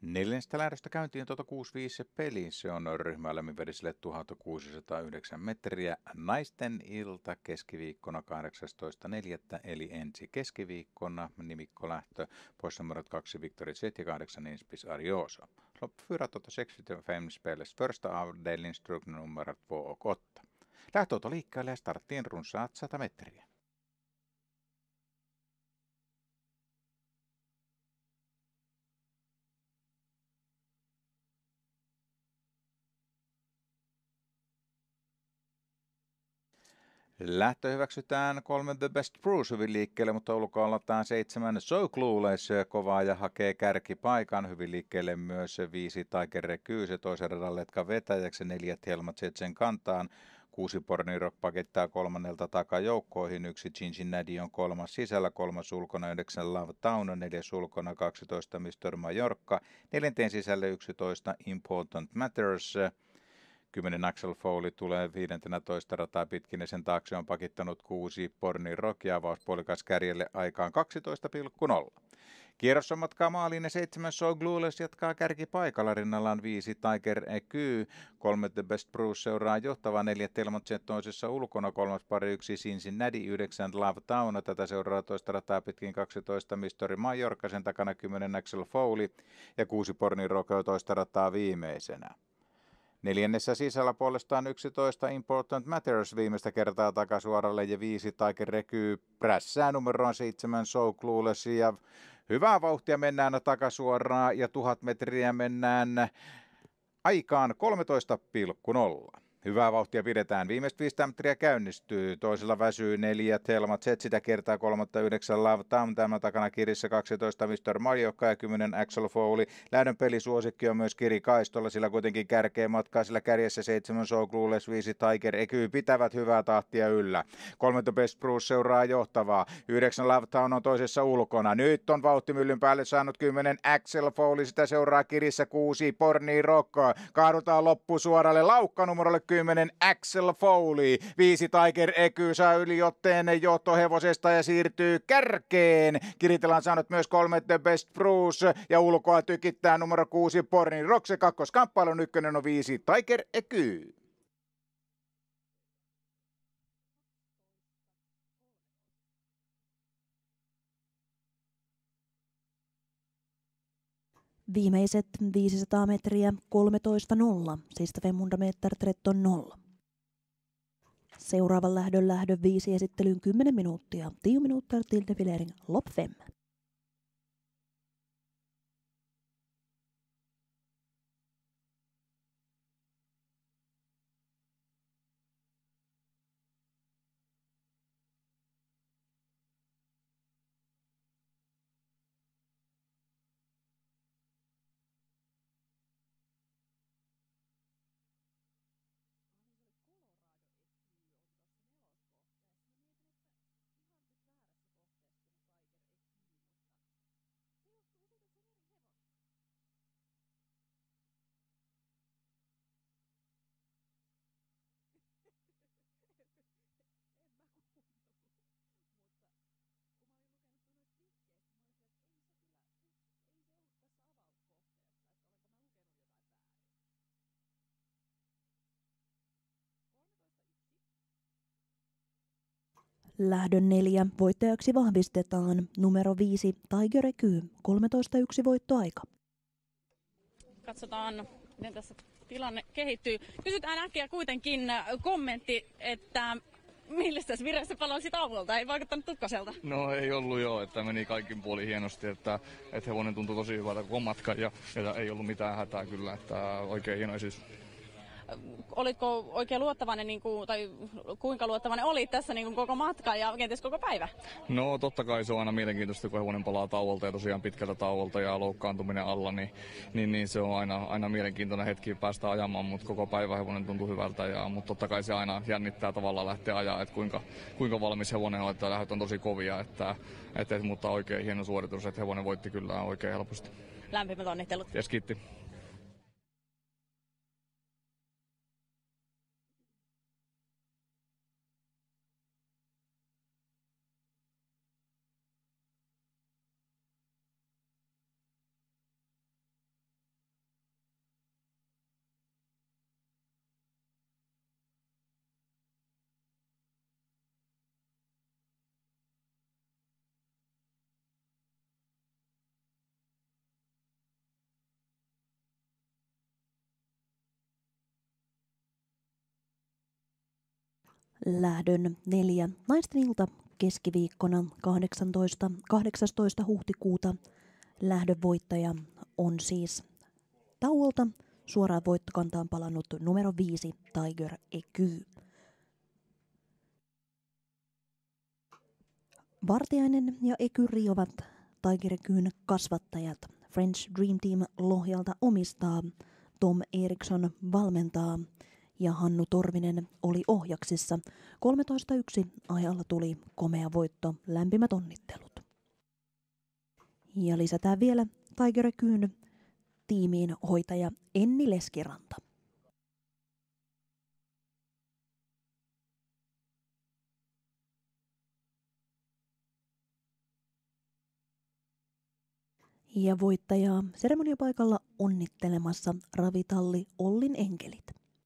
Neljännestä lähdöstä käyntiin 6-5 peli. Se on ryhmälämminverisille 1609 metriä. Naisten ilta keskiviikkona 18.4. eli ensi keskiviikkona. Nimikkolähtö. Poissa numerot 2 Victory Jet ja 8 Inspis Arioso. Lopp 4.65 spelades första avdelning strukna nummer 2 och 8. Lähtöauto liikkeelle ja starttiin runsaat 100 metriä. Lähtö hyväksytään 3 The Best Bruce hyvin liikkeelle, mutta ulkoalla otetaan 7 So Clueless kovaa ja hakee kärkipaikan. Hyvin liikkeelle myös 5 Tiger Rekyse toisen radan letka vetäjäksi, 4 Helmat Jetsen kantaan. 6 Porniro pakettaa kolmannelta takajoukkoihin, 1 Cincinnati on kolmas sisällä, 3 ulkona 9 Love Town, 4 ulkona 12 Mr. Majorca, 4 sisälle 11 Important Matters. 10 Axel Foley tulee 15 rataa pitkin ja sen taakse on pakittanut 6 Porni Rock ja avauspuolikas kärjelle aikaan 12,0. Kierros on matkaa maaliin 7 So Clueless jatkaa kärkipaikalla, rinnallaan 5 Tiger EQ, 3 The Best Bruce seuraa johtava, 4 Telmont Jet toisessa ulkona, 3 pari 1 Cincinnati, 9 Love Town, tätä seuraa toista rataa pitkin 12 Mystery Majorca, sen takana 10 Axel Foley ja 6 Porni Rock toista rataa viimeisenä. Neljännessä sisällä puolestaan 11 Important Matters viimeistä kertaa takasuoralle ja 5 Tiger Reky prässää numeroon 7 So Clueless ja hyvää vauhtia mennään takasuoraan ja 1000 metriä mennään aikaan 13,0. Hyvää vauhtia pidetään. Viimeiset 5 metriä käynnistyy. Toisella väsyy 4 Helmat Jet, sitä kertaa 3.9 Love Town. Tämän takana kirissä 12 Mr. Majorca ja 10 Axel Foley. Lähdön pelisuosikki on myös Kiri Kaistolla, sillä kuitenkin kärkeä matkaa, sillä kärjessä 7 So Clueless, 5 Tiger EQ pitävät hyvää tahtia yllä. 3 The Best Bruce seuraa johtavaa. 9 Love Town on toisessa ulkona. Nyt on vauhtimyllyn päälle saanut 10 Axel Foley, sitä seuraa kirissä 6 Porni Rock. Kaadutaan loppusuoralle laukka numerolle 10 Axel Foley. 5 Tiger EQ saa yliotteen johtohevosesta ja siirtyy kärkeen. Kiritellä on saanut myös 3 The Best Bruce ja ulkoa tykittää numero 6 Porni Rock. Se kakkoskamppailu ykkönen on 5 Tiger EQ. Viimeiset 500 metriä 13.0, siis 500 meter 13.0. Seuraavan lähdön 5 esittelyyn 10 minuuttia. 10 minuuttia till defilering lopp 5. Lähdön 4 voittajaksi vahvistetaan numero 5 Tiger EQ, 13.1 voittoaika. Katsotaan, miten tässä tilanne kehittyy. Kysytään äkkiä kuitenkin kommentti, että millä vireessä palasit aamulta? Ei vaikuttanut tukkaselta. No ei ollut joo, että meni kaikin puolin hienosti, että hevonen tuntui tosi hyvältä koko matkan ja ei ollut mitään hätää kyllä, että oikein hieno esitys. Olitko oikein luottavainen, tai kuinka luottavainen olit tässä koko matka ja kenties koko päivä? No totta kai se on aina mielenkiintoista, kun hevonen palaa tauolta ja tosiaan pitkältä tauolta ja loukkaantuminen alla, niin se on aina mielenkiintoinen hetki päästä ajamaan, mutta koko päivä hevonen tuntuu hyvältä. Mutta totta kai se aina jännittää tavallaan lähteä ajaa, että kuinka valmis hevonen on, että lähdöt on tosi kovia, mutta oikein hieno suoritus, että hevonen voitti kyllä oikein helposti. Lämpimät onnittelut. Yes, kiitti. Lähdön 4 naisten ilta keskiviikkona 18. huhtikuuta. Lähdön voittaja on siis tauolta suoraan voittokantaan palannut numero 5 Tiger Eky. Vartiainen ja Ekyri ovat Tiger Ekyn kasvattajat. French Dream Team Lohjalta omistaa, Tom Eriksson valmentaa ja Hannu Torvinen oli ohjaksissa. 13.1 ajalla tuli komea voitto, lämpimät onnittelut. Ja lisätään vielä Tiger Ekyn tiimiin hoitaja Enni Leskiranta. Ja voittajaa seremoniapaikalla onnittelemassa Ravitalli Ollin enkelit.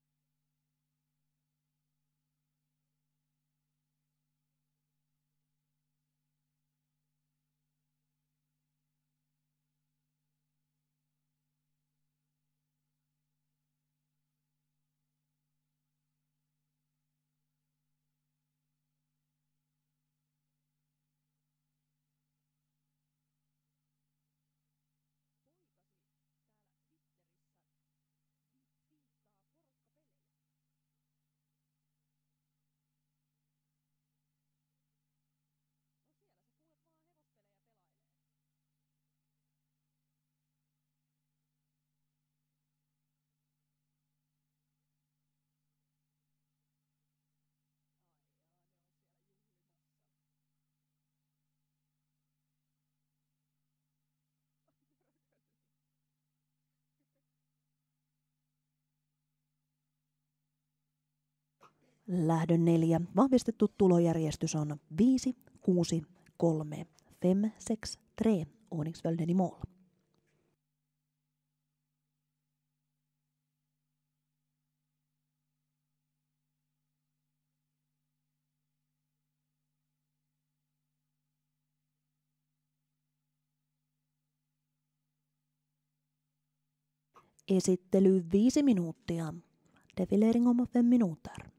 Lähdön 4 vahvistettu tulojärjestys on 5, 6, 3, 5, 6, 3 ordningsföljden i mål. Esittely 5 minuuttia. Defilering om 5 minuter.